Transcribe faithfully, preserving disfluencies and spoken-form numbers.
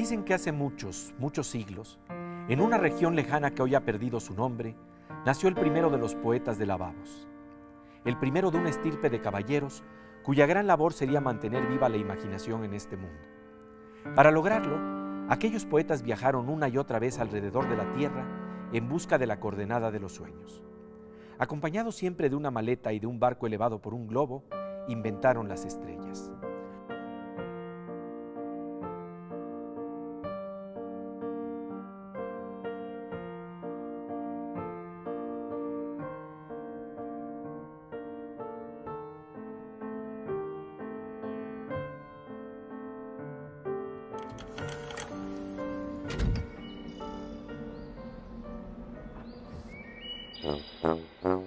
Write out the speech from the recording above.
Dicen que hace muchos, muchos siglos, en una región lejana que hoy ha perdido su nombre, nació el primero de los poetas de lavabos, el primero de una estirpe de caballeros cuya gran labor sería mantener viva la imaginación en este mundo. Para lograrlo, aquellos poetas viajaron una y otra vez alrededor de la tierra en busca de la coordenada de los sueños. Acompañados siempre de una maleta y de un barco elevado por un globo, inventaron las estrellas. Thank you.